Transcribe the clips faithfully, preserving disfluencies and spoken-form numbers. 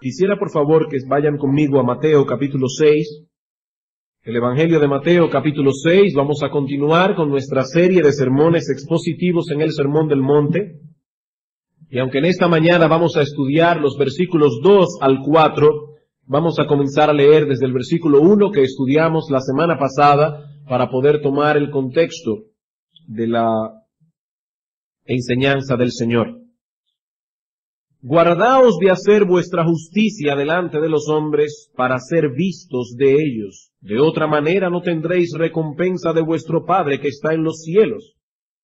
Quisiera por favor que vayan conmigo a Mateo capítulo seis, el Evangelio de Mateo capítulo seis. Vamos a continuar con nuestra serie de sermones expositivos en el Sermón del Monte. Y aunque en esta mañana vamos a estudiar los versículos dos al cuatro, vamos a comenzar a leer desde el versículo uno que estudiamos la semana pasada para poder tomar el contexto de la enseñanza del Señor. Guardaos de hacer vuestra justicia delante de los hombres para ser vistos de ellos. De otra manera no tendréis recompensa de vuestro Padre que está en los cielos.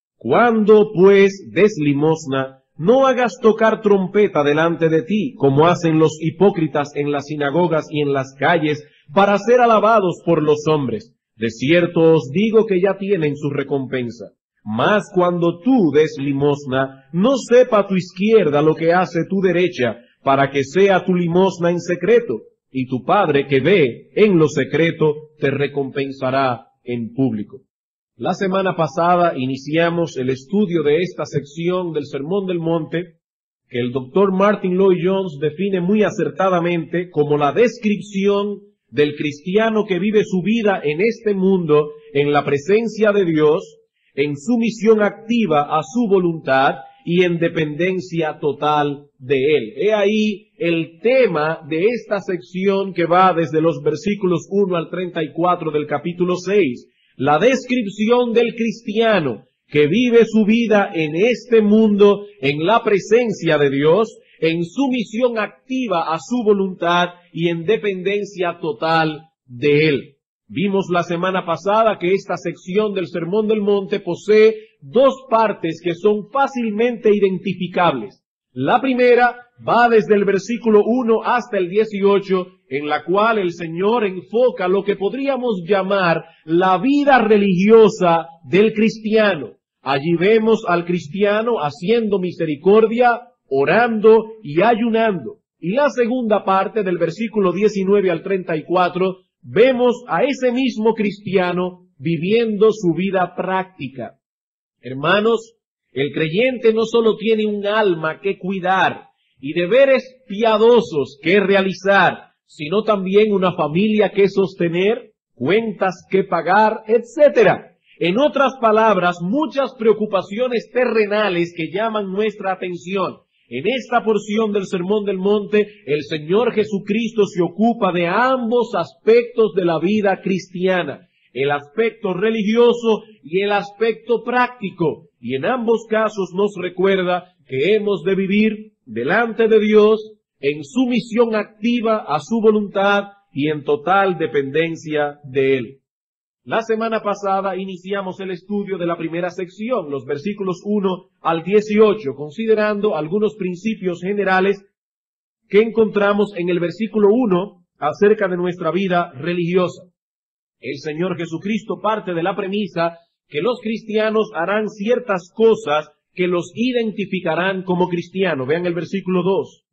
Cuando pues des limosna, no hagas tocar trompeta delante de ti, como hacen los hipócritas en las sinagogas y en las calles, para ser alabados por los hombres. De cierto os digo que ya tienen su recompensa. Mas cuando tú des limosna, no sepa tu izquierda lo que hace tu derecha, para que sea tu limosna en secreto, y tu Padre que ve en lo secreto te recompensará en público. La semana pasada iniciamos el estudio de esta sección del Sermón del Monte, que el doctor Martin Lloyd-Jones define muy acertadamente como la descripción del cristiano que vive su vida en este mundo, en la presencia de Dios, en sumisión activa a su voluntad y en dependencia total de Él. He ahí el tema de esta sección que va desde los versículos uno al treinta y cuatro del capítulo seis. La descripción del cristiano que vive su vida en este mundo, en la presencia de Dios, en sumisión activa a su voluntad y en dependencia total de Él. Vimos la semana pasada que esta sección del Sermón del Monte posee dos partes que son fácilmente identificables. La primera va desde el versículo uno hasta el dieciocho, en la cual el Señor enfoca lo que podríamos llamar la vida religiosa del cristiano. Allí vemos al cristiano haciendo misericordia, orando y ayunando. Y la segunda parte del versículo diecinueve al treinta y cuatro, vemos a ese mismo cristiano viviendo su vida práctica. Hermanos, el creyente no solo tiene un alma que cuidar y deberes piadosos que realizar, sino también una familia que sostener, cuentas que pagar, etcétera. En otras palabras, muchas preocupaciones terrenales que llaman nuestra atención. En esta porción del Sermón del Monte, el Señor Jesucristo se ocupa de ambos aspectos de la vida cristiana, el aspecto religioso y el aspecto práctico. Y en ambos casos nos recuerda que hemos de vivir delante de Dios en sumisión activa a su voluntad y en total dependencia de Él. La semana pasada iniciamos el estudio de la primera sección, los versículos uno al dieciocho, considerando algunos principios generales que encontramos en el versículo uno acerca de nuestra vida religiosa. El Señor Jesucristo parte de la premisa que los cristianos harán ciertas cosas que los identificarán como cristianos. Vean el versículo dos.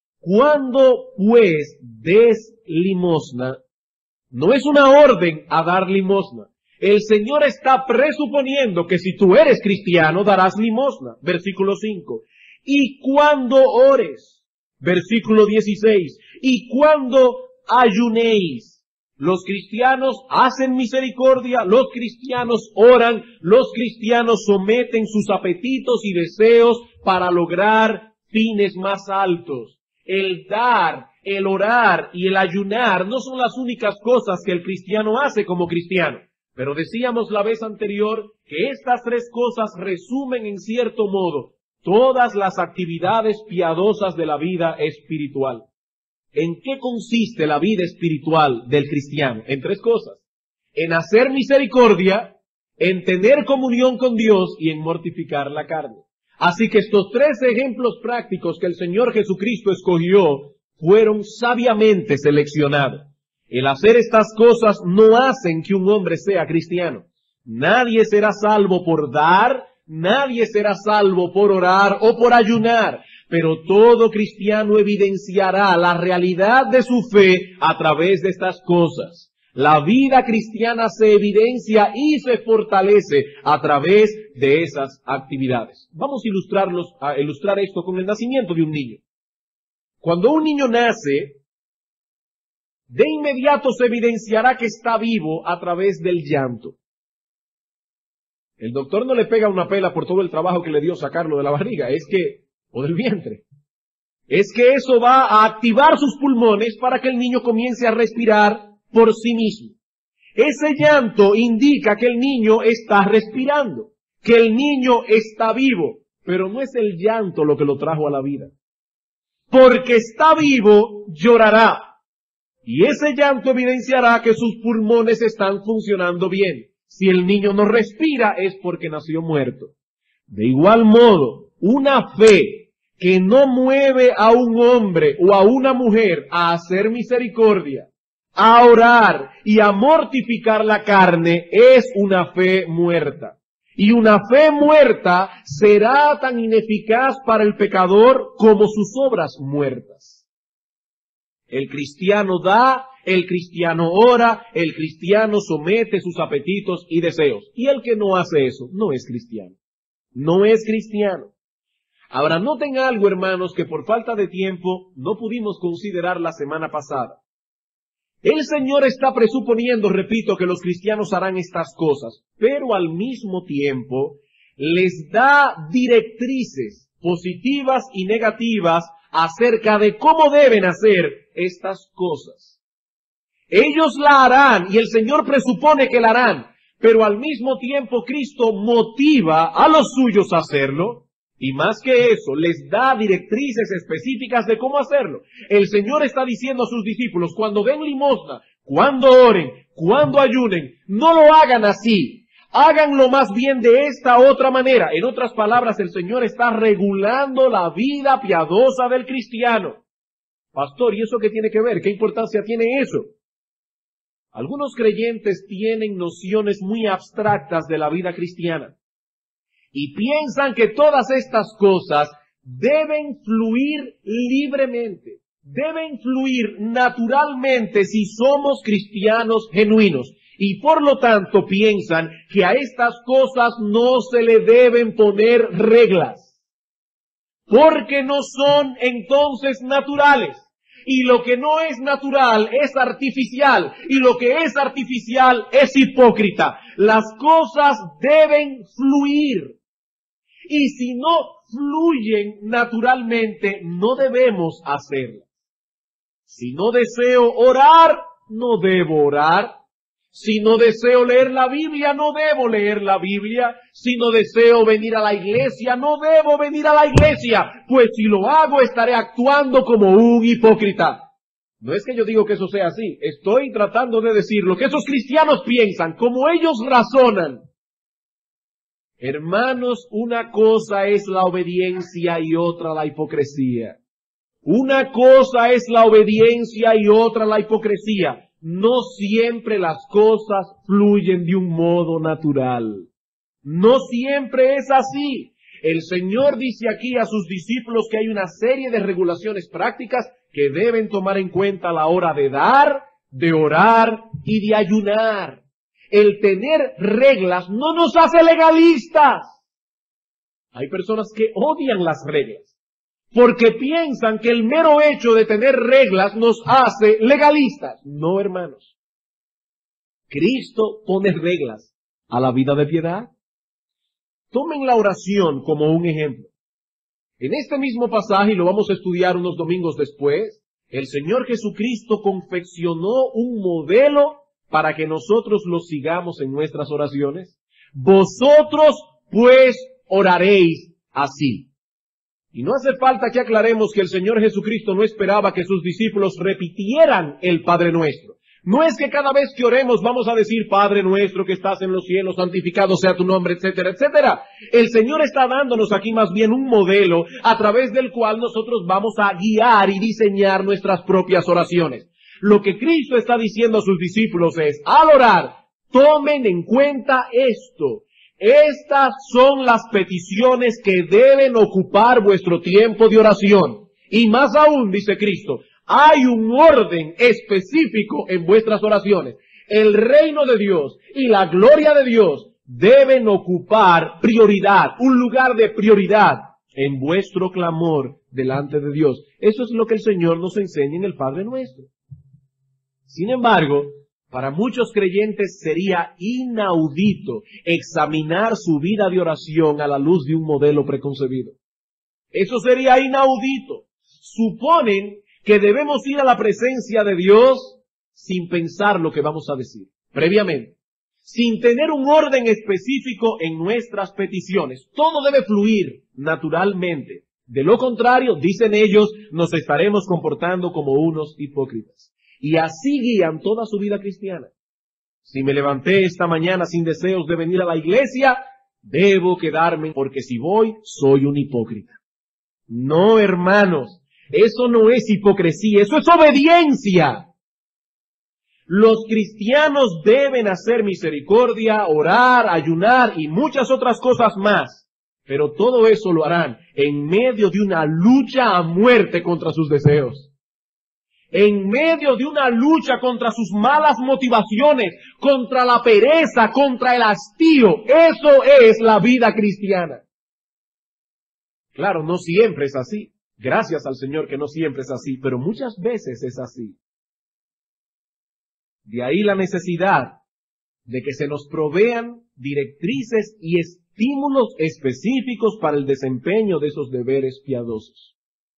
Cuando pues des limosna, no es una orden a dar limosna. El Señor está presuponiendo que si tú eres cristiano, darás limosna. Versículo cinco. Y cuando ores. Versículo dieciséis. Y cuando ayunéis. Los cristianos hacen misericordia, los cristianos oran, los cristianos someten sus apetitos y deseos para lograr fines más altos. El dar, el orar y el ayunar no son las únicas cosas que el cristiano hace como cristiano. Pero decíamos la vez anterior que estas tres cosas resumen en cierto modo todas las actividades piadosas de la vida espiritual. ¿En qué consiste la vida espiritual del cristiano? En tres cosas. En hacer misericordia, en tener comunión con Dios y en mortificar la carne. Así que estos tres ejemplos prácticos que el Señor Jesucristo escogió fueron sabiamente seleccionados. El hacer estas cosas no hacen que un hombre sea cristiano. Nadie será salvo por dar, nadie será salvo por orar o por ayunar, pero todo cristiano evidenciará la realidad de su fe a través de estas cosas. La vida cristiana se evidencia y se fortalece a través de esas actividades. Vamos a ilustrarlos, a ilustrar esto con el nacimiento de un niño. Cuando un niño nace, de inmediato se evidenciará que está vivo a través del llanto. El doctor no le pega una pela por todo el trabajo que le dio sacarlo de la barriga, es que, o del vientre. Es que eso va a activar sus pulmones para que el niño comience a respirar por sí mismo. Ese llanto indica que el niño está respirando, que el niño está vivo, pero no es el llanto lo que lo trajo a la vida. Porque está vivo, llorará. Y ese llanto evidenciará que sus pulmones están funcionando bien. Si el niño no respira es porque nació muerto. De igual modo, una fe que no mueve a un hombre o a una mujer a hacer misericordia, a orar y a mortificar la carne es una fe muerta. Y una fe muerta será tan ineficaz para el pecador como sus obras muertas. El cristiano da, el cristiano ora, el cristiano somete sus apetitos y deseos. Y el que no hace eso no es cristiano. No es cristiano. Ahora noten algo, hermanos, que por falta de tiempo no pudimos considerar la semana pasada. El Señor está presuponiendo, repito, que los cristianos harán estas cosas, pero al mismo tiempo les da directrices positivas y negativas acerca de cómo deben hacer estas cosas. Ellos la harán y el Señor presupone que la harán, pero al mismo tiempo Cristo motiva a los suyos a hacerlo. Y más que eso, les da directrices específicas de cómo hacerlo. El Señor está diciendo a sus discípulos, cuando den limosna, cuando oren, cuando ayunen, no lo hagan así. Háganlo más bien de esta otra manera. En otras palabras, el Señor está regulando la vida piadosa del cristiano. Pastor, ¿y eso qué tiene que ver? ¿Qué importancia tiene eso? Algunos creyentes tienen nociones muy abstractas de la vida cristiana. Y piensan que todas estas cosas deben fluir libremente, deben fluir naturalmente si somos cristianos genuinos. Y por lo tanto piensan que a estas cosas no se le deben poner reglas, porque no son entonces naturales. Y lo que no es natural es artificial, y lo que es artificial es hipócrita. Las cosas deben fluir. Y si no fluyen naturalmente, no debemos hacerlas. Si no deseo orar, no debo orar. Si no deseo leer la Biblia, no debo leer la Biblia. Si no deseo venir a la iglesia, no debo venir a la iglesia. Pues si lo hago, estaré actuando como un hipócrita. No es que yo digo que eso sea así. Estoy tratando de decir lo que esos cristianos piensan, como ellos razonan. Hermanos, una cosa es la obediencia y otra la hipocresía. Una cosa es la obediencia y otra la hipocresía. No siempre las cosas fluyen de un modo natural. No siempre es así. El Señor dice aquí a sus discípulos que hay una serie de regulaciones prácticas que deben tomar en cuenta a la hora de dar, de orar y de ayunar. El tener reglas no nos hace legalistas. Hay personas que odian las reglas, porque piensan que el mero hecho de tener reglas nos hace legalistas. No, hermanos. Cristo pone reglas a la vida de piedad. Tomen la oración como un ejemplo. En este mismo pasaje, y lo vamos a estudiar unos domingos después, el Señor Jesucristo confeccionó un modelo para que nosotros lo sigamos en nuestras oraciones. Vosotros, pues, oraréis así. Y no hace falta que aclaremos que el Señor Jesucristo no esperaba que sus discípulos repitieran el Padre Nuestro. No es que cada vez que oremos vamos a decir, Padre Nuestro que estás en los cielos, santificado sea tu nombre, etcétera, etcétera. El Señor está dándonos aquí más bien un modelo a través del cual nosotros vamos a guiar y diseñar nuestras propias oraciones. Lo que Cristo está diciendo a sus discípulos es, al orar, tomen en cuenta esto. Estas son las peticiones que deben ocupar vuestro tiempo de oración. Y más aún, dice Cristo, hay un orden específico en vuestras oraciones. El reino de Dios y la gloria de Dios deben ocupar prioridad, un lugar de prioridad en vuestro clamor delante de Dios. Eso es lo que el Señor nos enseña en el Padre Nuestro. Sin embargo, para muchos creyentes sería inaudito examinar su vida de oración a la luz de un modelo preconcebido. Eso sería inaudito. Suponen que debemos ir a la presencia de Dios sin pensar lo que vamos a decir previamente, sin tener un orden específico en nuestras peticiones. Todo debe fluir naturalmente. De lo contrario, dicen ellos, nos estaremos comportando como unos hipócritas. Y así guían toda su vida cristiana. Si me levanté esta mañana sin deseos de venir a la iglesia, debo quedarme porque si voy, soy un hipócrita. No, hermanos, eso no es hipocresía, eso es obediencia. Los cristianos deben hacer misericordia, orar, ayunar y muchas otras cosas más. Pero todo eso lo harán en medio de una lucha a muerte contra sus deseos. En medio de una lucha contra sus malas motivaciones, contra la pereza, contra el hastío. Eso es la vida cristiana. Claro, no siempre es así. Gracias al Señor que no siempre es así, pero muchas veces es así. De ahí la necesidad de que se nos provean directrices y estímulos específicos para el desempeño de esos deberes piadosos.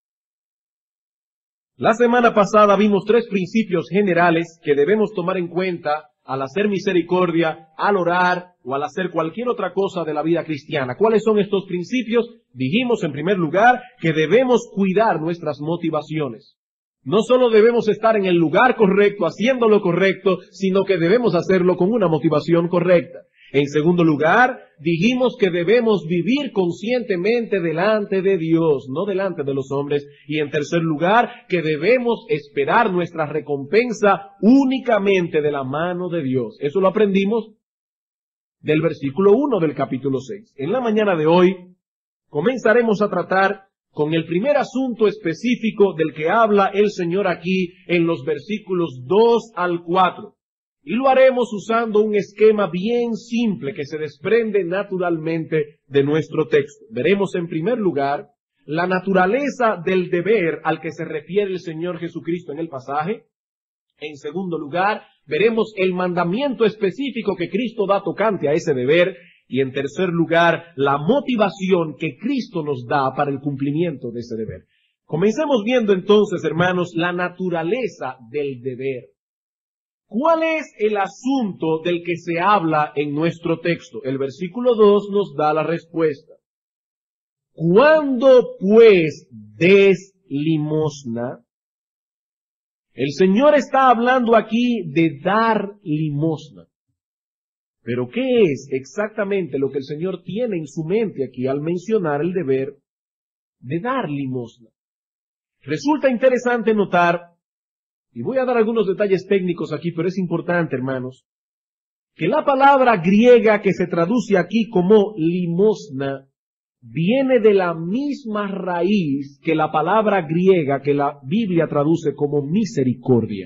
La semana pasada vimos tres principios generales que debemos tomar en cuenta al hacer misericordia, al orar o al hacer cualquier otra cosa de la vida cristiana. ¿Cuáles son estos principios? Dijimos en primer lugar que debemos cuidar nuestras motivaciones. No solo debemos estar en el lugar correcto, haciendo lo correcto, sino que debemos hacerlo con una motivación correcta. En segundo lugar, dijimos que debemos vivir conscientemente delante de Dios, no delante de los hombres. Y en tercer lugar, que debemos esperar nuestra recompensa únicamente de la mano de Dios. Eso lo aprendimos del versículo uno del capítulo seis. En la mañana de hoy, comenzaremos a tratar con el primer asunto específico del que habla el Señor aquí en los versículos dos al cuatro. Y lo haremos usando un esquema bien simple que se desprende naturalmente de nuestro texto. Veremos en primer lugar la naturaleza del deber al que se refiere el Señor Jesucristo en el pasaje. En segundo lugar, veremos el mandamiento específico que Cristo da tocante a ese deber. Y en tercer lugar, la motivación que Cristo nos da para el cumplimiento de ese deber. Comencemos viendo entonces, hermanos, la naturaleza del deber. ¿Cuál es el asunto del que se habla en nuestro texto? El versículo dos nos da la respuesta. ¿Cuándo pues des limosna? El Señor está hablando aquí de dar limosna. Pero ¿qué es exactamente lo que el Señor tiene en su mente aquí al mencionar el deber de dar limosna? Resulta interesante notar, y voy a dar algunos detalles técnicos aquí, pero es importante, hermanos, que la palabra griega que se traduce aquí como limosna viene de la misma raíz que la palabra griega que la Biblia traduce como misericordia.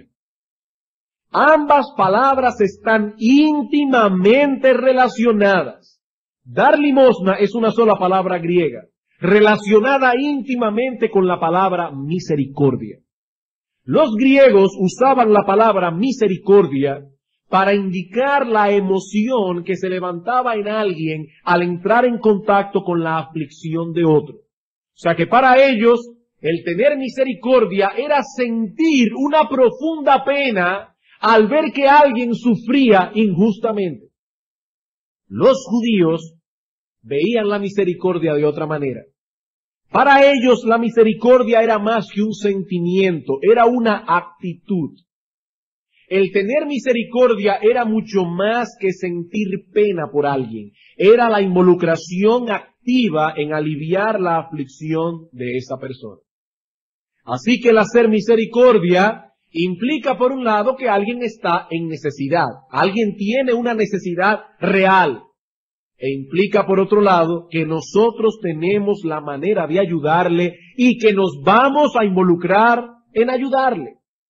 Ambas palabras están íntimamente relacionadas. Dar limosna es una sola palabra griega, relacionada íntimamente con la palabra misericordia. Los griegos usaban la palabra misericordia para indicar la emoción que se levantaba en alguien al entrar en contacto con la aflicción de otro. O sea que para ellos, el tener misericordia era sentir una profunda pena al ver que alguien sufría injustamente. Los judíos veían la misericordia de otra manera. Para ellos la misericordia era más que un sentimiento, era una actitud. El tener misericordia era mucho más que sentir pena por alguien. Era la involucración activa en aliviar la aflicción de esa persona. Así que el hacer misericordia implica, por un lado, que alguien está en necesidad. Alguien tiene una necesidad real. E implica, por otro lado, que nosotros tenemos la manera de ayudarle y que nos vamos a involucrar en ayudarle.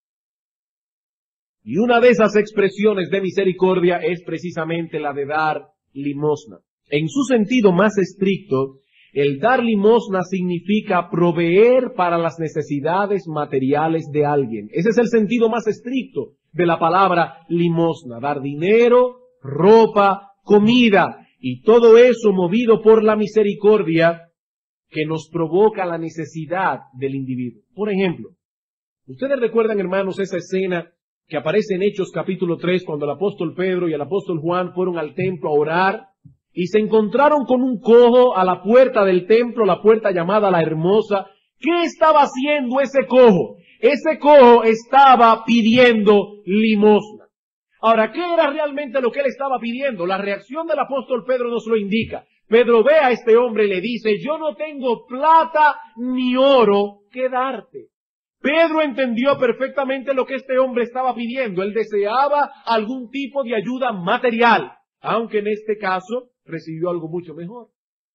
Y una de esas expresiones de misericordia es precisamente la de dar limosna. En su sentido más estricto, El dar limosna significa proveer para las necesidades materiales de alguien. Ese es el sentido más estricto de la palabra limosna. Dar dinero, ropa, comida, y todo eso movido por la misericordia que nos provoca la necesidad del individuo. Por ejemplo, ustedes recuerdan, hermanos, esa escena que aparece en Hechos capítulo tres, cuando el apóstol Pedro y el apóstol Juan fueron al templo a orar, y se encontraron con un cojo a la puerta del templo, la puerta llamada La Hermosa. ¿Qué estaba haciendo ese cojo? Ese cojo estaba pidiendo limosna. Ahora, ¿qué era realmente lo que él estaba pidiendo? La reacción del apóstol Pedro nos lo indica. Pedro ve a este hombre y le dice, yo no tengo plata ni oro que darte. Pedro entendió perfectamente lo que este hombre estaba pidiendo. Él deseaba algún tipo de ayuda material, aunque en este caso recibió algo mucho mejor.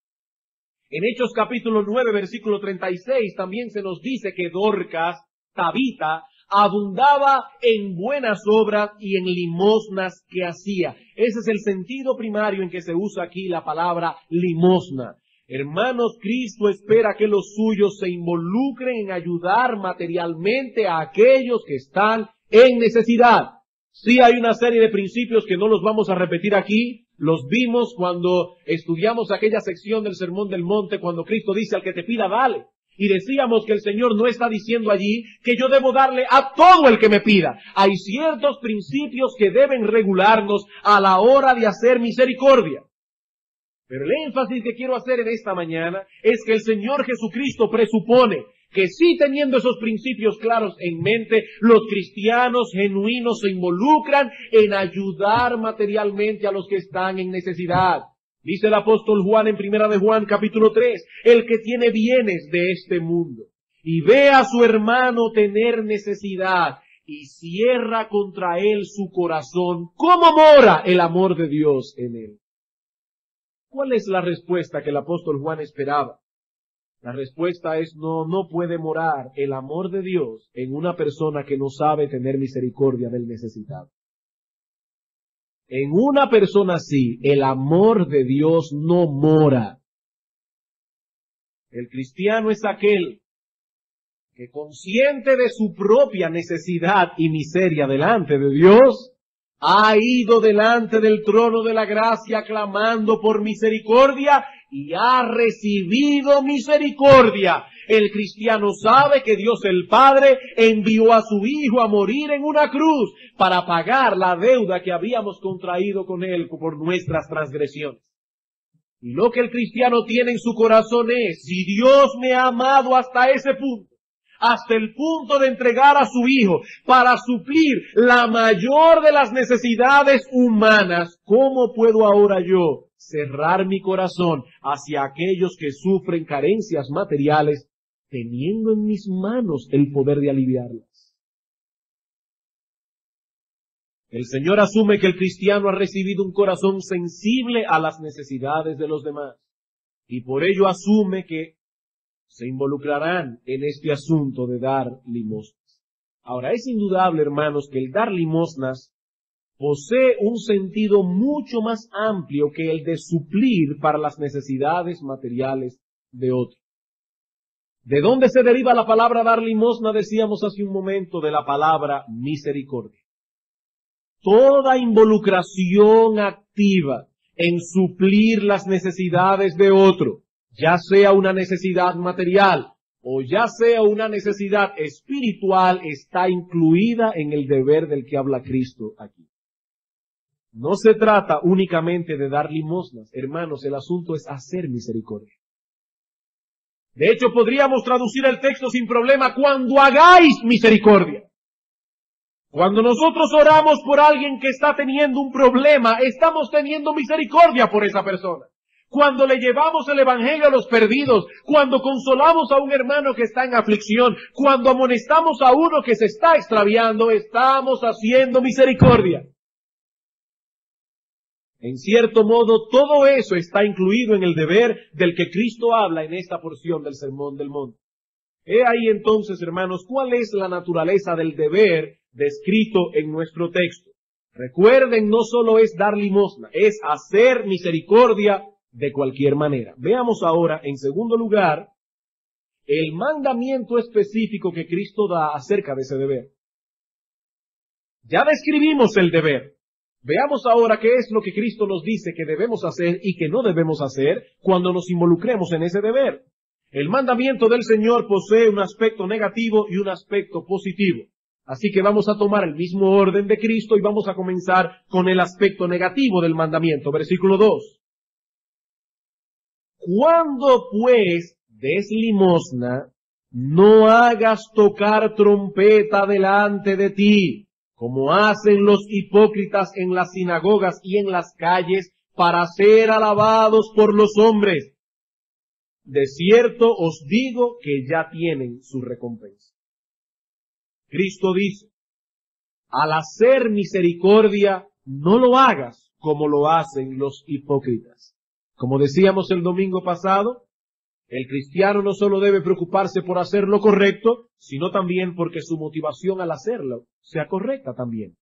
En Hechos capítulo nueve, versículo treinta y seis, también se nos dice que Dorcas, Tabita, abundaba en buenas obras y en limosnas que hacía. Ese es el sentido primario en que se usa aquí la palabra limosna. Hermanos, Cristo espera que los suyos se involucren en ayudar materialmente a aquellos que están en necesidad. Sí hay una serie de principios que no los vamos a repetir aquí. Los vimos cuando estudiamos aquella sección del Sermón del Monte, cuando Cristo dice al que te pida, dale. Y decíamos que el Señor no está diciendo allí que yo debo darle a todo el que me pida. Hay ciertos principios que deben regularnos a la hora de hacer misericordia. Pero el énfasis que quiero hacer en esta mañana es que el Señor Jesucristo presupone que sí, teniendo esos principios claros en mente, los cristianos genuinos se involucran en ayudar materialmente a los que están en necesidad. Dice el apóstol Juan en Primera de Juan capítulo tres, el que tiene bienes de este mundo y ve a su hermano tener necesidad y cierra contra él su corazón, ¿cómo mora el amor de Dios en él? ¿Cuál es la respuesta que el apóstol Juan esperaba? La respuesta es no, no puede morar el amor de Dios en una persona que no sabe tener misericordia del necesitado. En una persona así, el amor de Dios no mora. El cristiano es aquel que, consciente de su propia necesidad y miseria delante de Dios, ha ido delante del trono de la gracia clamando por misericordia y ha recibido misericordia. El cristiano sabe que Dios el Padre envió a su Hijo a morir en una cruz para pagar la deuda que habíamos contraído con Él por nuestras transgresiones. Y lo que el cristiano tiene en su corazón es, si Dios me ha amado hasta ese punto, hasta el punto de entregar a su Hijo para suplir la mayor de las necesidades humanas, ¿cómo puedo ahora yo cerrar mi corazón hacia aquellos que sufren carencias materiales, teniendo en mis manos el poder de aliviarlas? El Señor asume que el cristiano ha recibido un corazón sensible a las necesidades de los demás, y por ello asume que se involucrarán en este asunto de dar limosnas. Ahora, es indudable, hermanos, que el dar limosnas posee un sentido mucho más amplio que el de suplir para las necesidades materiales de otros. ¿De dónde se deriva la palabra dar limosna? Decíamos hace un momento, de la palabra misericordia. Toda involucración activa en suplir las necesidades de otro, ya sea una necesidad material o ya sea una necesidad espiritual, está incluida en el deber del que habla Cristo aquí. No se trata únicamente de dar limosnas, hermanos, el asunto es hacer misericordia. De hecho, podríamos traducir el texto sin problema, cuando hagáis misericordia. Cuando nosotros oramos por alguien que está teniendo un problema, estamos teniendo misericordia por esa persona. Cuando le llevamos el evangelio a los perdidos, cuando consolamos a un hermano que está en aflicción, cuando amonestamos a uno que se está extraviando, estamos haciendo misericordia. En cierto modo, todo eso está incluido en el deber del que Cristo habla en esta porción del Sermón del Monte. He ahí entonces, hermanos, cuál es la naturaleza del deber descrito en nuestro texto. Recuerden, no solo es dar limosna, es hacer misericordia de cualquier manera. Veamos ahora, en segundo lugar, el mandamiento específico que Cristo da acerca de ese deber. Ya describimos el deber. Veamos ahora qué es lo que Cristo nos dice que debemos hacer y que no debemos hacer cuando nos involucremos en ese deber. El mandamiento del Señor posee un aspecto negativo y un aspecto positivo. Así que vamos a tomar el mismo orden de Cristo y vamos a comenzar con el aspecto negativo del mandamiento. Versículo dos. Cuando pues des limosna, no hagas tocar trompeta delante de ti, como hacen los hipócritas en las sinagogas y en las calles, para ser alabados por los hombres. De cierto os digo que ya tienen su recompensa. Cristo dice, al hacer misericordia, no lo hagas como lo hacen los hipócritas. Como decíamos el domingo pasado, el cristiano no solo debe preocuparse por hacer lo correcto, sino también porque su motivación al hacerlo sea correcta también.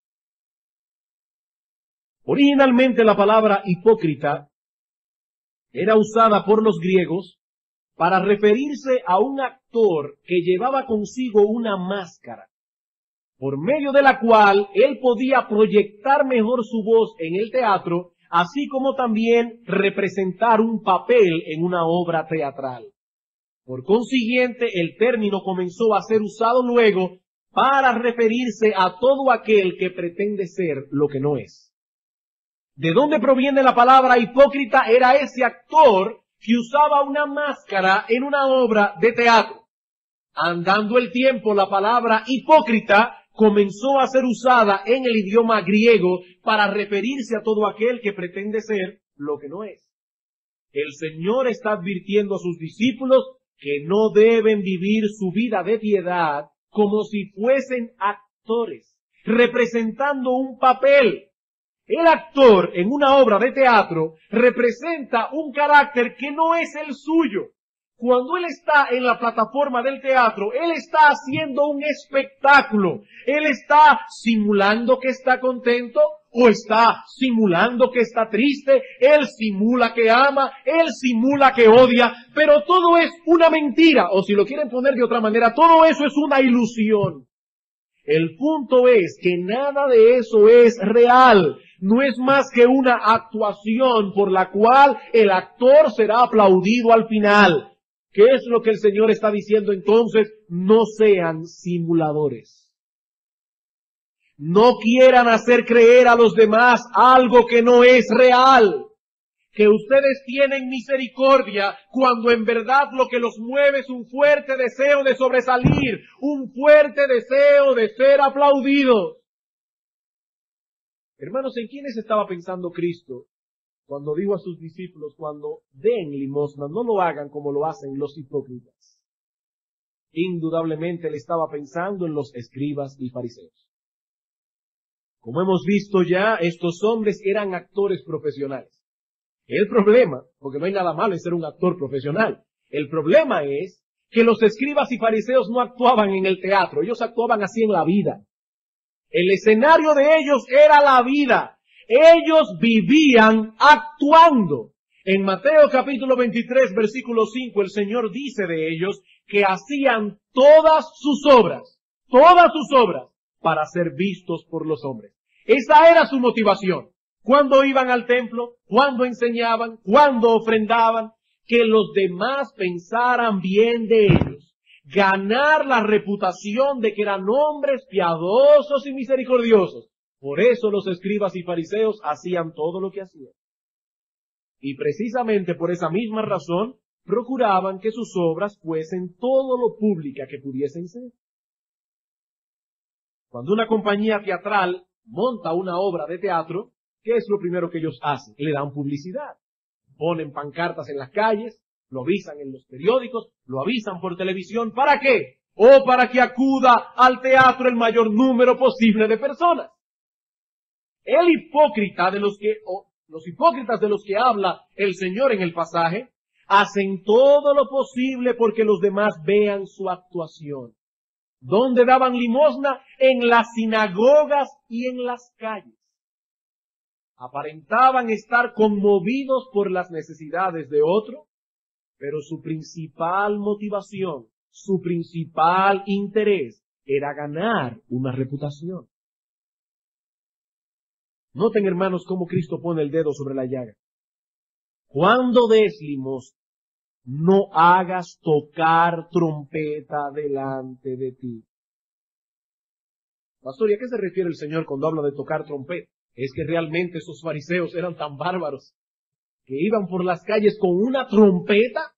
Originalmente la palabra hipócrita era usada por los griegos para referirse a un actor que llevaba consigo una máscara, por medio de la cual él podía proyectar mejor su voz en el teatro, así como también representar un papel en una obra teatral. Por consiguiente, el término comenzó a ser usado luego para referirse a todo aquel que pretende ser lo que no es. ¿De dónde proviene la palabra hipócrita? Era ese actor que usaba una máscara en una obra de teatro. Andando el tiempo, la palabra hipócrita comenzó a ser usada en el idioma griego para referirse a todo aquel que pretende ser lo que no es. El Señor está advirtiendo a sus discípulos que no deben vivir su vida de piedad como si fuesen actores, representando un papel. El actor en una obra de teatro representa un carácter que no es el suyo. Cuando él está en la plataforma del teatro, él está haciendo un espectáculo. Él está simulando que está contento o está simulando que está triste. Él simula que ama, él simula que odia, pero todo es una mentira. O si lo quieren poner de otra manera, todo eso es una ilusión. El punto es que nada de eso es real. No es más que una actuación por la cual el actor será aplaudido al final. ¿Qué es lo que el Señor está diciendo entonces? No sean simuladores. No quieran hacer creer a los demás algo que no es real. Que ustedes tienen misericordia cuando en verdad lo que los mueve es un fuerte deseo de sobresalir, un fuerte deseo de ser aplaudidos. Hermanos, ¿en quiénes estaba pensando Cristo cuando dijo a sus discípulos, cuando den limosna, no lo hagan como lo hacen los hipócritas? Indudablemente él estaba pensando en los escribas y fariseos. Como hemos visto ya, estos hombres eran actores profesionales. El problema, porque no hay nada malo en ser un actor profesional, el problema es que los escribas y fariseos no actuaban en el teatro, ellos actuaban así en la vida. El escenario de ellos era la vida. Ellos vivían actuando. En Mateo capítulo veintitrés, versículo cinco, el Señor dice de ellos que hacían todas sus obras, todas sus obras, para ser vistos por los hombres. Esa era su motivación. Cuando iban al templo, cuando enseñaban, cuando ofrendaban, que los demás pensaran bien de ellos. Ganar la reputación de que eran hombres piadosos y misericordiosos. Por eso los escribas y fariseos hacían todo lo que hacían. Y precisamente por esa misma razón, procuraban que sus obras fuesen todo lo públicas que pudiesen ser. Cuando una compañía teatral monta una obra de teatro, ¿qué es lo primero que ellos hacen? Le dan publicidad. Ponen pancartas en las calles, lo avisan en los periódicos, lo avisan por televisión. ¿Para qué? O para que acuda al teatro el mayor número posible de personas. El hipócrita de los que, o los hipócritas de los que habla el Señor en el pasaje, hacen todo lo posible porque los demás vean su actuación. ¿Dónde daban limosna? En las sinagogas y en las calles. aparentaban estar conmovidos por las necesidades de otro, pero su principal motivación, su principal interés era ganar una reputación. Noten, hermanos, cómo Cristo pone el dedo sobre la llaga. Cuando des limosna, no hagas tocar trompeta delante de ti. Pastor, ¿y a qué se refiere el Señor cuando habla de tocar trompeta? Es que realmente esos fariseos eran tan bárbaros que iban por las calles con una trompeta.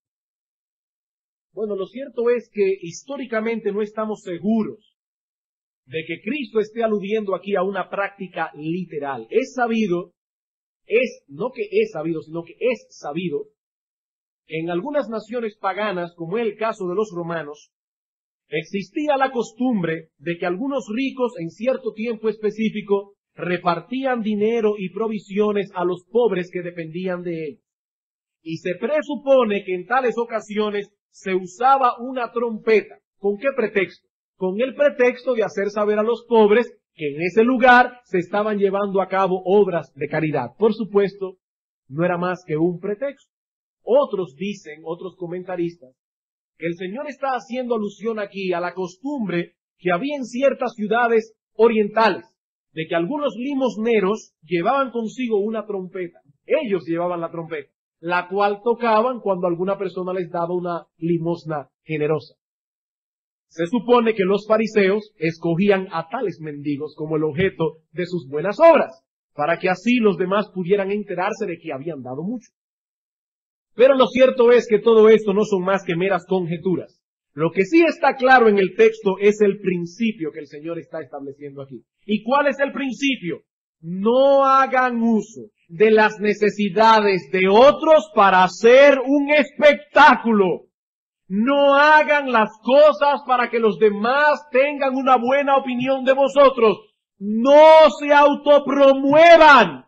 Bueno, lo cierto es que históricamente no estamos seguros de que Cristo esté aludiendo aquí a una práctica literal. Es sabido, es, no que es sabido, sino que es sabido, que en algunas naciones paganas, como es el caso de los romanos, existía la costumbre de que algunos ricos en cierto tiempo específico repartían dinero y provisiones a los pobres que dependían de ellos. Y se presupone que en tales ocasiones se usaba una trompeta. ¿Con qué pretexto? Con el pretexto de hacer saber a los pobres que en ese lugar se estaban llevando a cabo obras de caridad. Por supuesto, no era más que un pretexto. Otros dicen, otros comentaristas, que el Señor está haciendo alusión aquí a la costumbre que había en ciertas ciudades orientales, de que algunos limosneros llevaban consigo una trompeta. Ellos llevaban la trompeta, la cual tocaban cuando alguna persona les daba una limosna generosa. Se supone que los fariseos escogían a tales mendigos como el objeto de sus buenas obras, para que así los demás pudieran enterarse de que habían dado mucho. Pero lo cierto es que todo esto no son más que meras conjeturas. Lo que sí está claro en el texto es el principio que el Señor está estableciendo aquí. ¿Y cuál es el principio? No hagan uso de las necesidades de otros para hacer un espectáculo. No hagan las cosas para que los demás tengan una buena opinión de vosotros. No se autopromuevan.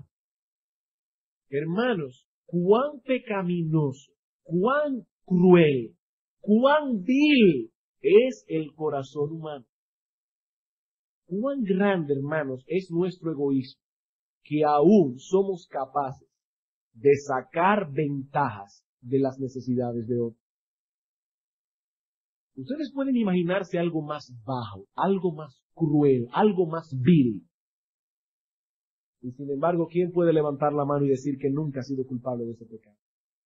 Hermanos, cuán pecaminoso, cuán cruel, cuán vil es el corazón humano. Cuán grande, hermanos, es nuestro egoísmo, que aún somos capaces de sacar ventajas de las necesidades de otros. Ustedes pueden imaginarse algo más bajo, algo más cruel, algo más vil. Y sin embargo, ¿quién puede levantar la mano y decir que nunca ha sido culpable de ese pecado?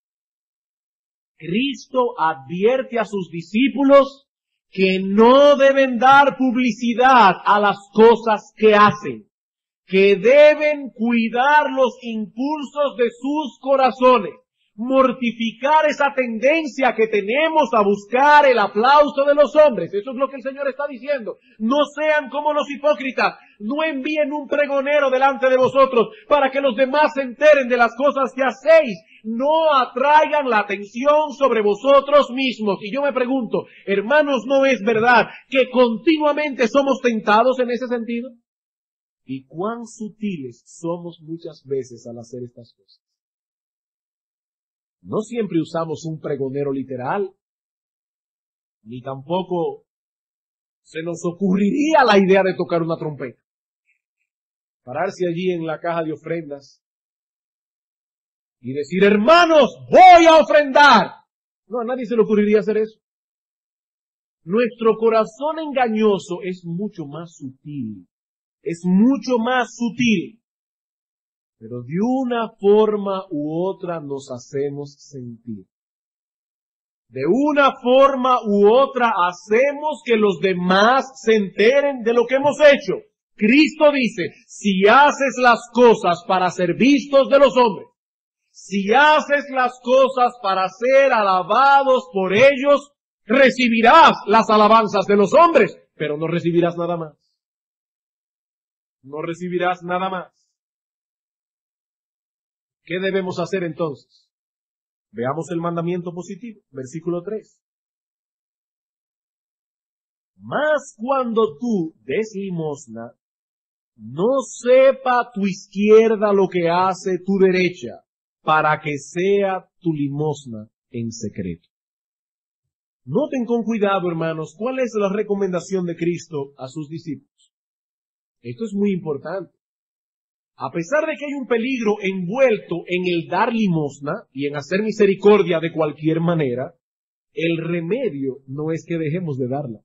Cristo advierte a sus discípulos que no deben dar publicidad a las cosas que hacen, que deben cuidar los impulsos de sus corazones, mortificar esa tendencia que tenemos a buscar el aplauso de los hombres. Eso es lo que el Señor está diciendo. No sean como los hipócritas. No envíen un pregonero delante de vosotros para que los demás se enteren de las cosas que hacéis. No atraigan la atención sobre vosotros mismos. Y yo me pregunto, hermanos, ¿no es verdad que continuamente somos tentados en ese sentido? ¿Y cuán sutiles somos muchas veces al hacer estas cosas? No siempre usamos un pregonero literal, ni tampoco se nos ocurriría la idea de tocar una trompeta. Pararse allí en la caja de ofrendas y decir, hermanos, voy a ofrendar. No, a nadie se le ocurriría hacer eso. Nuestro corazón engañoso es mucho más sutil, es mucho más sutil. Pero de una forma u otra nos hacemos sentir. De una forma u otra hacemos que los demás se enteren de lo que hemos hecho. Cristo dice, si haces las cosas para ser vistos de los hombres, si haces las cosas para ser alabados por ellos, recibirás las alabanzas de los hombres, pero no recibirás nada más. No recibirás nada más. ¿Qué debemos hacer entonces? Veamos el mandamiento positivo, versículo tres. Mas cuando tú des limosna, no sepa tu izquierda lo que hace tu derecha, para que sea tu limosna en secreto. Noten con cuidado, hermanos, cuál es la recomendación de Cristo a sus discípulos. Esto es muy importante. A pesar de que hay un peligro envuelto en el dar limosna y en hacer misericordia de cualquier manera, el remedio no es que dejemos de darla.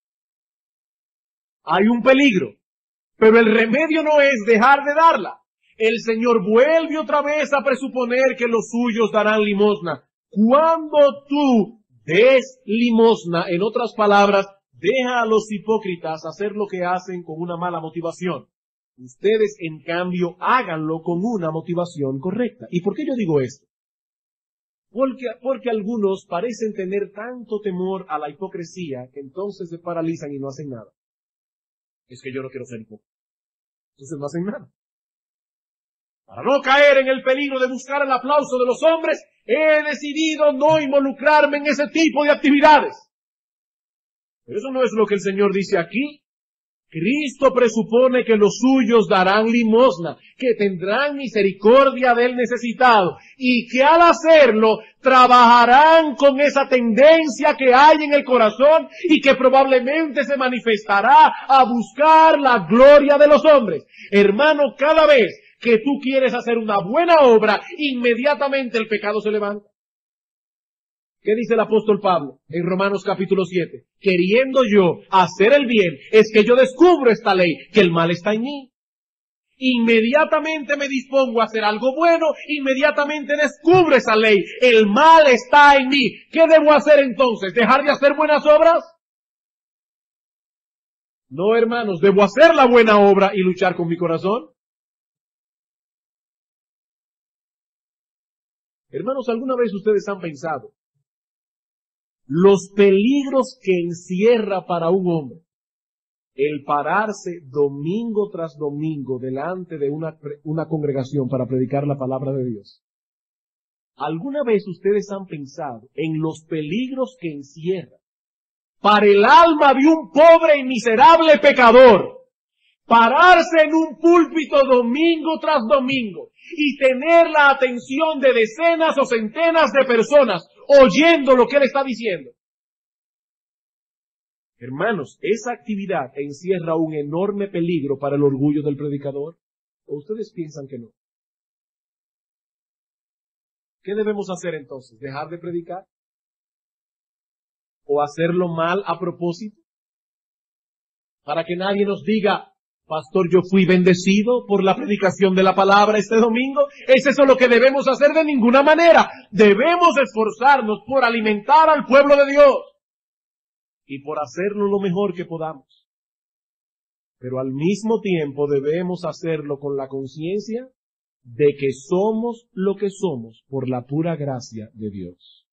Hay un peligro, pero el remedio no es dejar de darla. El Señor vuelve otra vez a presuponer que los suyos darán limosna. Cuando tú des limosna, en otras palabras, deja a los hipócritas hacer lo que hacen con una mala motivación. Ustedes, en cambio, háganlo con una motivación correcta. ¿Y por qué yo digo esto? Porque, porque algunos parecen tener tanto temor a la hipocresía que entonces se paralizan y no hacen nada. Es que yo no quiero ser hipócrita. Entonces no hacen nada. Para no caer en el peligro de buscar el aplauso de los hombres, he decidido no involucrarme en ese tipo de actividades. Pero eso no es lo que el Señor dice aquí. Cristo presupone que los suyos darán limosna, que tendrán misericordia del necesitado, y que al hacerlo trabajarán con esa tendencia que hay en el corazón y que probablemente se manifestará a buscar la gloria de los hombres. Hermano, cada vez que tú quieres hacer una buena obra, inmediatamente el pecado se levanta. ¿Qué dice el apóstol Pablo en Romanos capítulo siete? Queriendo yo hacer el bien, es que yo descubro esta ley, que el mal está en mí. Inmediatamente me dispongo a hacer algo bueno, inmediatamente descubro esa ley, el mal está en mí. ¿Qué debo hacer entonces? ¿Dejar de hacer buenas obras? No, hermanos, debo hacer la buena obra y luchar con mi corazón. Hermanos, ¿alguna vez ustedes han pensado los peligros que encierra para un hombre el pararse domingo tras domingo delante de una, una congregación para predicar la palabra de Dios? ¿Alguna vez ustedes han pensado en los peligros que encierra para el alma de un pobre y miserable pecador pararse en un púlpito domingo tras domingo y tener la atención de decenas o centenas de personas oyendo lo que él está diciendo? Hermanos, esa actividad encierra un enorme peligro para el orgullo del predicador. ¿O ustedes piensan que no? ¿Qué debemos hacer entonces? ¿Dejar de predicar? ¿O hacerlo mal a propósito? Para que nadie nos diga: pastor, yo fui bendecido por la predicación de la palabra este domingo. ¿Es eso lo que debemos hacer? De ninguna manera. Debemos esforzarnos por alimentar al pueblo de Dios y por hacerlo lo mejor que podamos. Pero al mismo tiempo debemos hacerlo con la conciencia de que somos lo que somos por la pura gracia de Dios.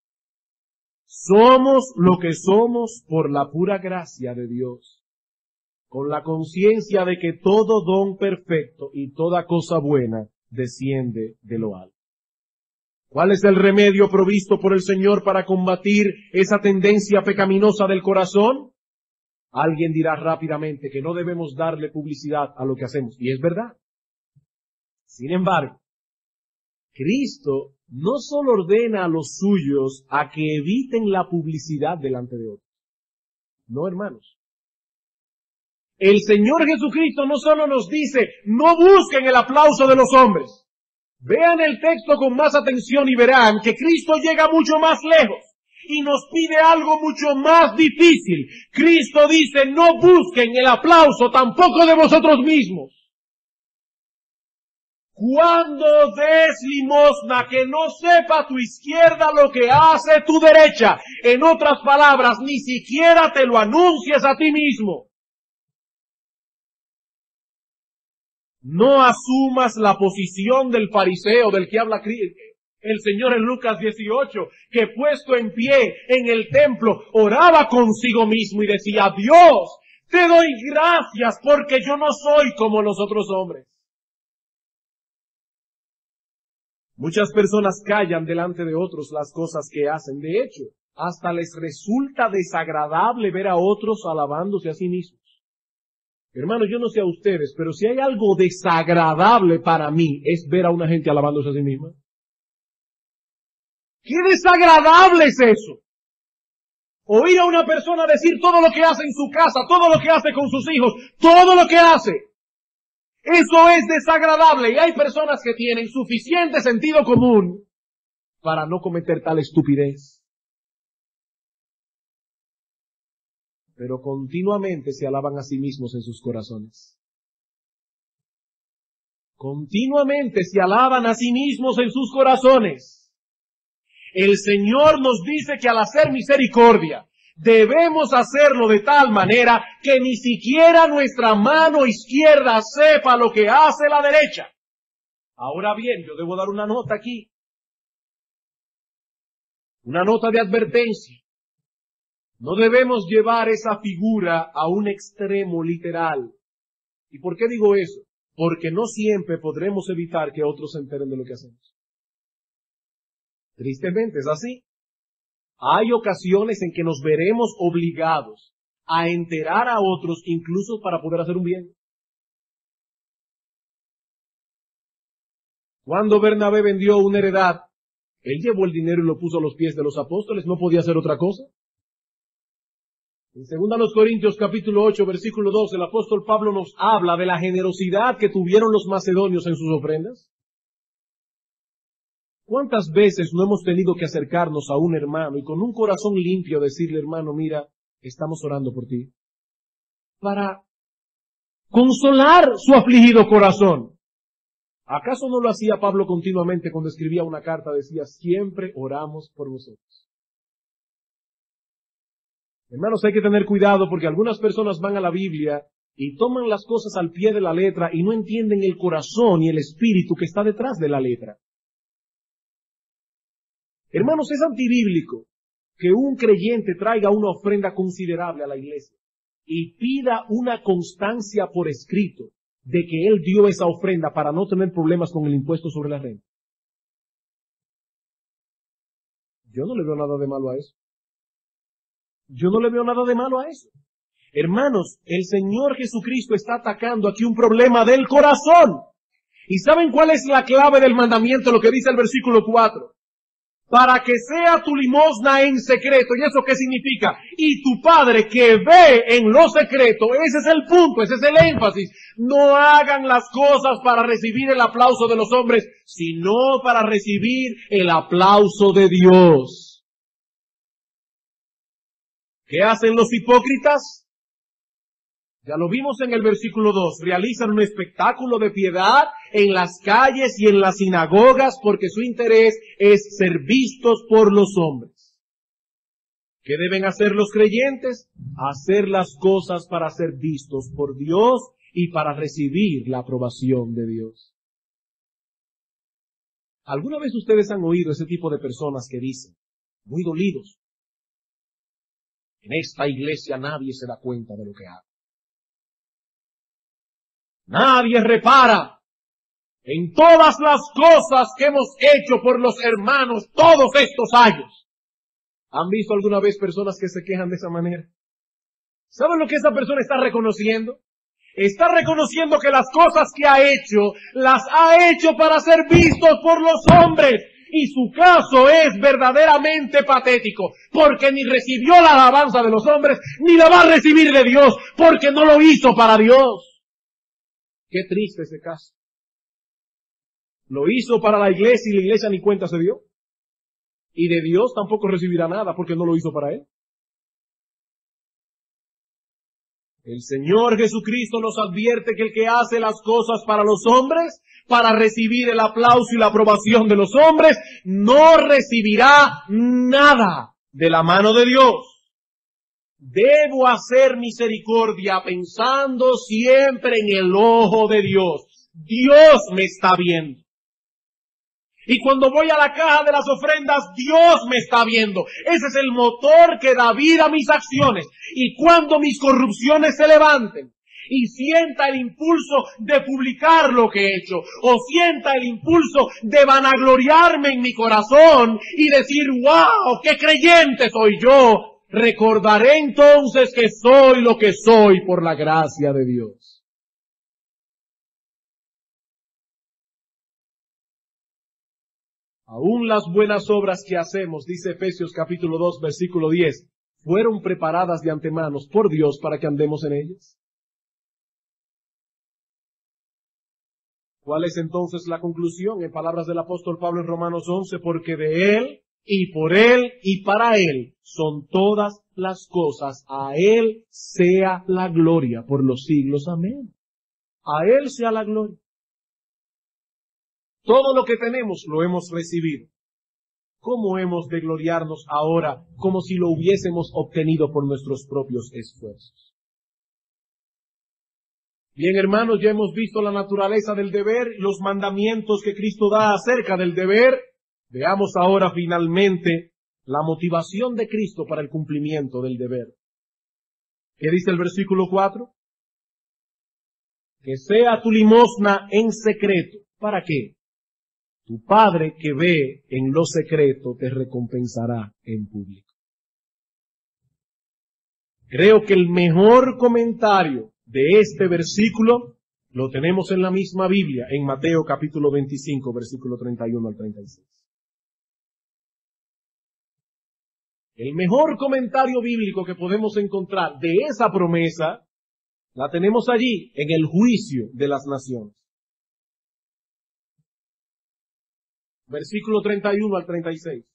Somos lo que somos por la pura gracia de Dios, con la conciencia de que todo don perfecto y toda cosa buena desciende de lo alto. ¿Cuál es el remedio provisto por el Señor para combatir esa tendencia pecaminosa del corazón? Alguien dirá rápidamente que no debemos darle publicidad a lo que hacemos, y es verdad. Sin embargo, Cristo no solo ordena a los suyos a que eviten la publicidad delante de otros. No, hermanos. El Señor Jesucristo no solo nos dice: no busquen el aplauso de los hombres. Vean el texto con más atención y verán que Cristo llega mucho más lejos y nos pide algo mucho más difícil. Cristo dice: no busquen el aplauso tampoco de vosotros mismos. Cuando des limosna, que no sepa tu izquierda lo que hace tu derecha. En otras palabras, ni siquiera te lo anuncies a ti mismo. No asumas la posición del fariseo del que habla el Señor en Lucas dieciocho, que puesto en pie en el templo oraba consigo mismo y decía: Dios, te doy gracias porque yo no soy como los otros hombres. Muchas personas callan delante de otros las cosas que hacen. De hecho, hasta les resulta desagradable ver a otros alabándose a sí mismos. Hermanos, yo no sé a ustedes, pero si hay algo desagradable para mí, es ver a una gente alabándose a sí misma. ¡Qué desagradable es eso! Oír a una persona decir todo lo que hace en su casa, todo lo que hace con sus hijos, todo lo que hace. Eso es desagradable y hay personas que tienen suficiente sentido común para no cometer tal estupidez. Pero continuamente se alaban a sí mismos en sus corazones. Continuamente se alaban a sí mismos en sus corazones. El Señor nos dice que al hacer misericordia, debemos hacerlo de tal manera que ni siquiera nuestra mano izquierda sepa lo que hace la derecha. Ahora bien, yo debo dar una nota aquí. Una nota de advertencia. No debemos llevar esa figura a un extremo literal. ¿Y por qué digo eso? Porque no siempre podremos evitar que otros se enteren de lo que hacemos. Tristemente es así. Hay ocasiones en que nos veremos obligados a enterar a otros incluso para poder hacer un bien. Cuando Bernabé vendió una heredad, él llevó el dinero y lo puso a los pies de los apóstoles, no podía hacer otra cosa. En segunda los Corintios capítulo ocho versículo dos, el apóstol Pablo nos habla de la generosidad que tuvieron los macedonios en sus ofrendas. ¿Cuántas veces no hemos tenido que acercarnos a un hermano y con un corazón limpio decirle, hermano, mira, estamos orando por ti? Para consolar su afligido corazón. ¿Acaso no lo hacía Pablo continuamente cuando escribía una carta? Decía, siempre oramos por vosotros. Hermanos, hay que tener cuidado porque algunas personas van a la Biblia y toman las cosas al pie de la letra y no entienden el corazón y el espíritu que está detrás de la letra. Hermanos, es antibíblico que un creyente traiga una ofrenda considerable a la iglesia y pida una constancia por escrito de que él dio esa ofrenda para no tener problemas con el impuesto sobre la renta. Yo no le veo nada de malo a eso. Yo no le veo nada de malo a eso. Hermanos, el Señor Jesucristo está atacando aquí un problema del corazón. ¿Y saben cuál es la clave del mandamiento? Lo que dice el versículo cuatro. Para que sea tu limosna en secreto. ¿Y eso qué significa? Y tu Padre que ve en lo secreto, ese es el punto, ese es el énfasis. No hagan las cosas para recibir el aplauso de los hombres, sino para recibir el aplauso de Dios. ¿Qué hacen los hipócritas? Ya lo vimos en el versículo dos. Realizan un espectáculo de piedad en las calles y en las sinagogas porque su interés es ser vistos por los hombres. ¿Qué deben hacer los creyentes? Hacer las cosas para ser vistos por Dios y para recibir la aprobación de Dios. ¿Alguna vez ustedes han oído ese tipo de personas que dicen, muy dolidos, en esta iglesia nadie se da cuenta de lo que hago? Nadie repara en todas las cosas que hemos hecho por los hermanos todos estos años. ¿Han visto alguna vez personas que se quejan de esa manera? ¿Saben lo que esa persona está reconociendo? Está reconociendo que las cosas que ha hecho, las ha hecho para ser vistos por los hombres. Y su caso es verdaderamente patético, porque ni recibió la alabanza de los hombres, ni la va a recibir de Dios, porque no lo hizo para Dios. Qué triste ese caso. Lo hizo para la iglesia y la iglesia ni cuenta se dio. Y de Dios tampoco recibirá nada porque no lo hizo para Él. El Señor Jesucristo nos advierte que el que hace las cosas para los hombres, para recibir el aplauso y la aprobación de los hombres, no recibirá nada de la mano de Dios. Debo hacer misericordia pensando siempre en el ojo de Dios. Dios me está viendo. Y cuando voy a la caja de las ofrendas, Dios me está viendo. Ese es el motor que da vida a mis acciones. Y cuando mis corrupciones se levanten y sienta el impulso de publicar lo que he hecho, o sienta el impulso de vanagloriarme en mi corazón y decir, wow, qué creyente soy yo, recordaré entonces que soy lo que soy por la gracia de Dios. Aún las buenas obras que hacemos, dice Efesios capítulo dos, versículo diez, fueron preparadas de antemano por Dios para que andemos en ellas. ¿Cuál es entonces la conclusión? En palabras del apóstol Pablo en Romanos once, porque de Él, y por Él, y para Él, son todas las cosas. A Él sea la gloria por los siglos. Amén. A Él sea la gloria. Todo lo que tenemos lo hemos recibido. ¿Cómo hemos de gloriarnos ahora como si lo hubiésemos obtenido por nuestros propios esfuerzos? Bien, hermanos, ya hemos visto la naturaleza del deber, los mandamientos que Cristo da acerca del deber. Veamos ahora finalmente la motivación de Cristo para el cumplimiento del deber. ¿Qué dice el versículo cuatro? Que sea tu limosna en secreto. ¿Para qué? Tu Padre que ve en lo secreto te recompensará en público. Creo que el mejor comentario de este versículo lo tenemos en la misma Biblia, en Mateo capítulo veinticinco, versículo treinta y uno al treinta y seis. El mejor comentario bíblico que podemos encontrar de esa promesa la tenemos allí, en el juicio de las naciones. Versículo treinta y uno al treinta y seis.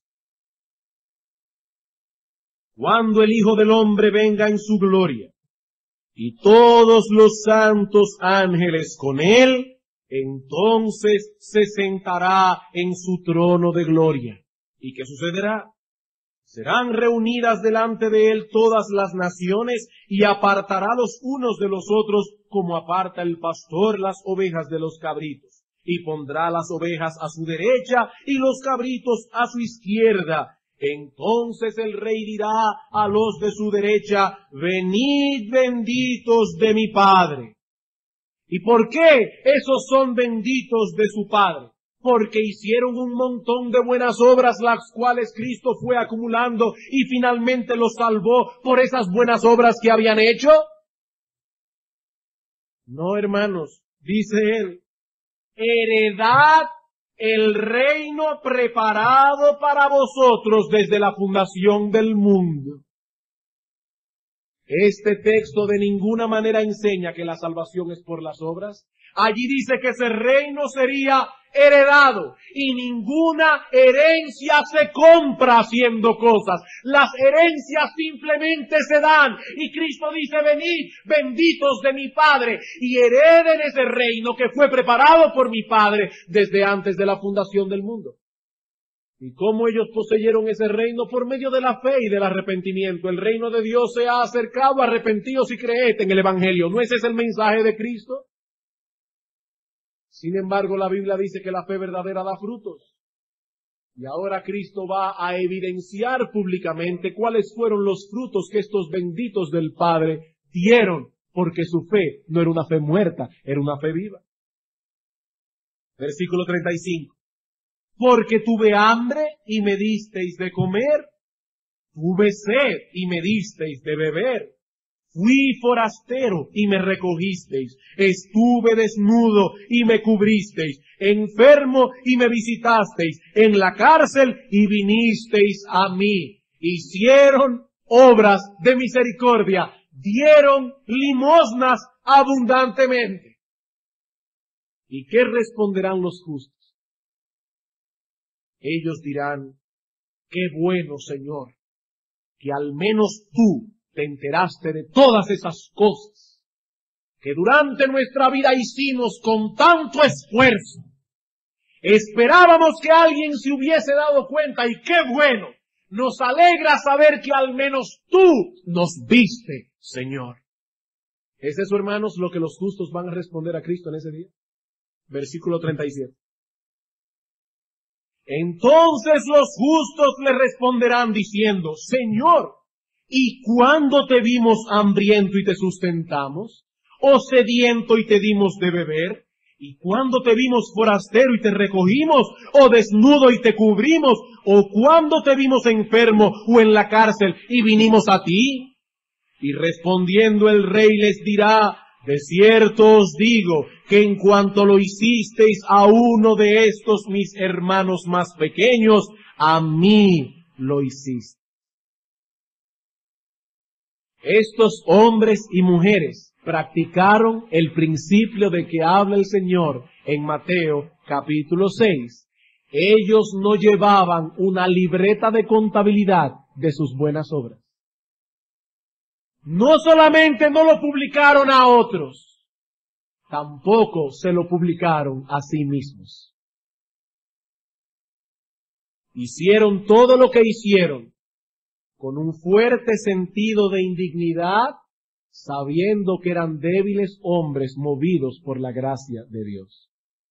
Cuando el Hijo del Hombre venga en su gloria, y todos los santos ángeles con él, entonces se sentará en su trono de gloria. ¿Y qué sucederá? Serán reunidas delante de él todas las naciones, y apartará los unos de los otros, como aparta el pastor las ovejas de los cabritos. Y pondrá las ovejas a su derecha, y los cabritos a su izquierda. Entonces el rey dirá a los de su derecha, venid benditos de mi Padre. ¿Y por qué esos son benditos de su Padre? Porque hicieron un montón de buenas obras, las cuales Cristo fue acumulando y finalmente los salvó por esas buenas obras que habían hecho. No, hermanos, dice él, heredad el reino preparado para vosotros desde la fundación del mundo. Este texto de ninguna manera enseña que la salvación es por las obras. Allí dice que ese reino sería heredado, y ninguna herencia se compra haciendo cosas. Las herencias simplemente se dan, y Cristo dice, venid, benditos de mi Padre, y hereden ese reino que fue preparado por mi Padre desde antes de la fundación del mundo. ¿Y cómo ellos poseyeron ese reino? Por medio de la fe y del arrepentimiento. El reino de Dios se ha acercado, arrepentíos y creed en el Evangelio. ¿No ese es el mensaje de Cristo? Sin embargo, la Biblia dice que la fe verdadera da frutos. Y ahora Cristo va a evidenciar públicamente cuáles fueron los frutos que estos benditos del Padre dieron, porque su fe no era una fe muerta, era una fe viva. Versículo treinta y cinco. Porque tuve hambre y me disteis de comer, tuve sed y me disteis de beber. Fui forastero y me recogisteis, estuve desnudo y me cubristeis, enfermo y me visitasteis, en la cárcel y vinisteis a mí. Hicieron obras de misericordia, dieron limosnas abundantemente. ¿Y qué responderán los justos? Ellos dirán, qué bueno, Señor, que al menos tú te enteraste de todas esas cosas que durante nuestra vida hicimos con tanto esfuerzo. Esperábamos que alguien se hubiese dado cuenta, y qué bueno, nos alegra saber que al menos tú nos viste, Señor. ¿Es eso, hermanos, lo que los justos van a responder a Cristo en ese día? Versículo treinta y siete. Entonces los justos le responderán diciendo, Señor, ¿y cuándo te vimos hambriento y te sustentamos? ¿O sediento y te dimos de beber? ¿Y cuándo te vimos forastero y te recogimos? ¿O desnudo y te cubrimos? ¿O cuándo te vimos enfermo o en la cárcel y vinimos a ti? Y respondiendo el rey les dirá, de cierto os digo que en cuanto lo hicisteis a uno de estos mis hermanos más pequeños, a mí lo hiciste. Estos hombres y mujeres practicaron el principio de que habla el Señor en Mateo capítulo seis. Ellos no llevaban una libreta de contabilidad de sus buenas obras. No solamente no lo publicaron a otros, tampoco se lo publicaron a sí mismos. Hicieron todo lo que hicieron con un fuerte sentido de indignidad, sabiendo que eran débiles hombres movidos por la gracia de Dios.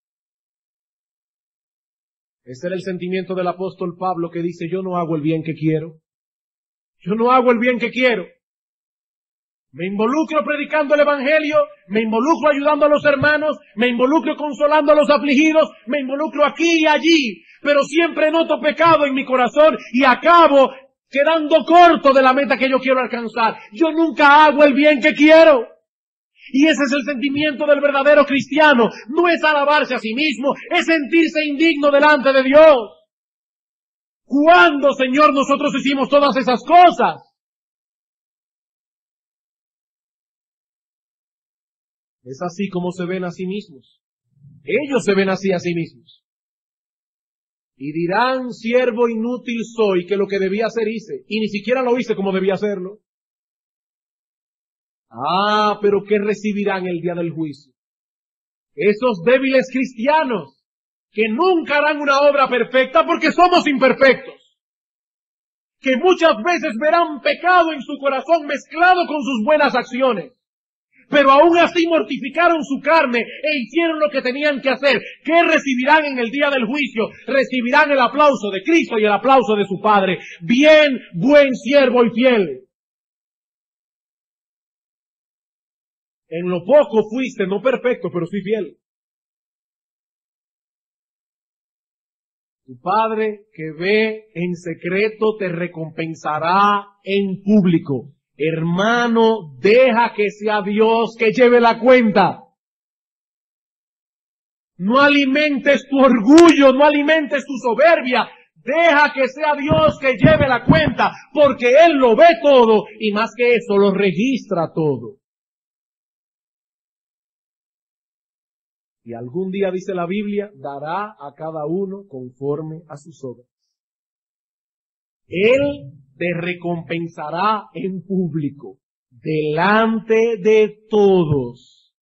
Ese era el sentimiento del apóstol Pablo, que dice: yo no hago el bien que quiero. Yo no hago el bien que quiero. Me involucro predicando el evangelio, me involucro ayudando a los hermanos, me involucro consolando a los afligidos, me involucro aquí y allí, pero siempre noto pecado en mi corazón y acabo quedando corto de la meta que yo quiero alcanzar. Yo nunca hago el bien que quiero. Y ese es el sentimiento del verdadero cristiano. No es alabarse a sí mismo, es sentirse indigno delante de Dios. ¿Cuándo, Señor, nosotros hicimos todas esas cosas? Es así como se ven a sí mismos. Ellos se ven así a sí mismos. Y dirán: siervo inútil soy, que lo que debía hacer hice, y ni siquiera lo hice como debía hacerlo. Ah, pero ¿qué recibirán el día del juicio? Esos débiles cristianos que nunca harán una obra perfecta porque somos imperfectos, que muchas veces verán pecado en su corazón mezclado con sus buenas acciones, pero aún así mortificaron su carne e hicieron lo que tenían que hacer. ¿Qué recibirán en el día del juicio? Recibirán el aplauso de Cristo y el aplauso de su Padre. Bien, buen siervo y fiel. En lo poco fuiste, no perfecto, pero sí fiel. Tu Padre que ve en secreto te recompensará en público. Hermano, deja que sea Dios que lleve la cuenta. No alimentes tu orgullo, no alimentes tu soberbia. Deja que sea Dios que lleve la cuenta, porque Él lo ve todo y más que eso, lo registra todo. Y algún día, dice la Biblia, dará a cada uno conforme a sus obras. Él te recompensará en público, delante de todos.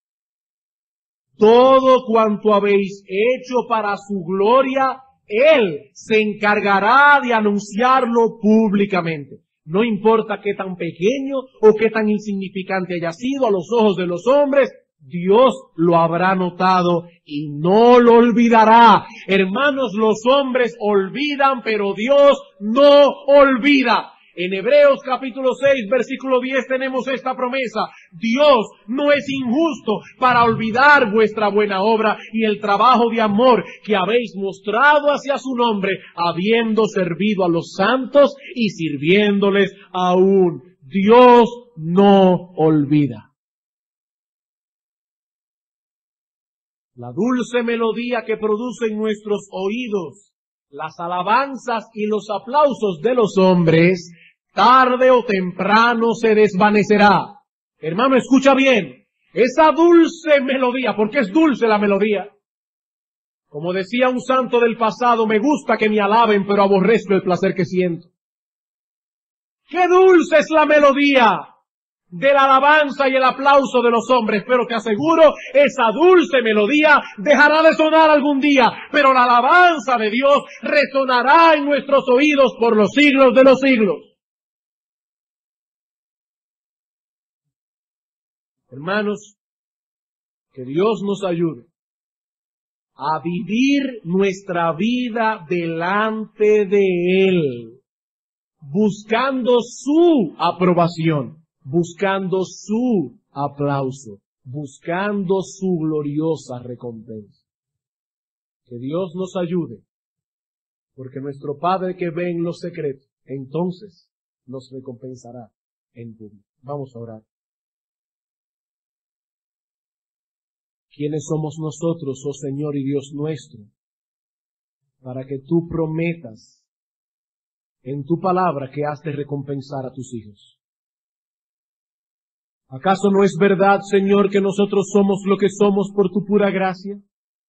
Todo cuanto habéis hecho para su gloria, Él se encargará de anunciarlo públicamente. No importa qué tan pequeño o qué tan insignificante haya sido a los ojos de los hombres, Dios lo habrá notado y no lo olvidará. Hermanos, los hombres olvidan, pero Dios no olvida. En Hebreos capítulo seis, versículo diez tenemos esta promesa. Dios no es injusto para olvidar vuestra buena obra y el trabajo de amor que habéis mostrado hacia su nombre, habiendo servido a los santos y sirviéndoles aún. Dios no olvida. La dulce melodía que producen nuestros oídos, las alabanzas y los aplausos de los hombres, tarde o temprano se desvanecerá. Hermano, escucha bien, esa dulce melodía, porque es dulce la melodía. Como decía un santo del pasado, me gusta que me alaben, pero aborrezco el placer que siento. ¡Qué dulce es la melodía de la alabanza y el aplauso de los hombres! Pero te aseguro, esa dulce melodía dejará de sonar algún día, pero la alabanza de Dios resonará en nuestros oídos por los siglos de los siglos. Hermanos, que Dios nos ayude a vivir nuestra vida delante de Él, buscando su aprobación, buscando su aplauso, buscando su gloriosa recompensa. Que Dios nos ayude, porque nuestro Padre que ve en los secretos, entonces nos recompensará en público. Vamos a orar. ¿Quiénes somos nosotros, oh Señor y Dios nuestro, para que tú prometas en tu palabra que has de recompensar a tus hijos? ¿Acaso no es verdad, Señor, que nosotros somos lo que somos por tu pura gracia?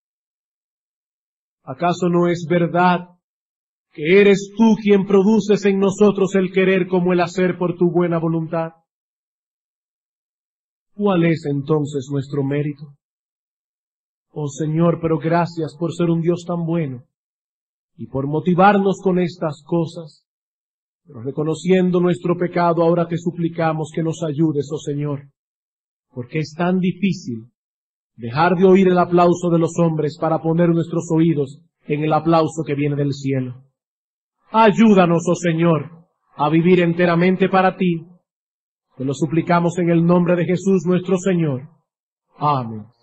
¿Acaso no es verdad que eres tú quien produces en nosotros el querer como el hacer por tu buena voluntad? ¿Cuál es entonces nuestro mérito? Oh Señor, pero gracias por ser un Dios tan bueno y por motivarnos con estas cosas. Pero reconociendo nuestro pecado, ahora te suplicamos que nos ayudes, oh Señor, porque es tan difícil dejar de oír el aplauso de los hombres para poner nuestros oídos en el aplauso que viene del cielo. Ayúdanos, oh Señor, a vivir enteramente para ti. Te lo suplicamos en el nombre de Jesús nuestro Señor. Amén.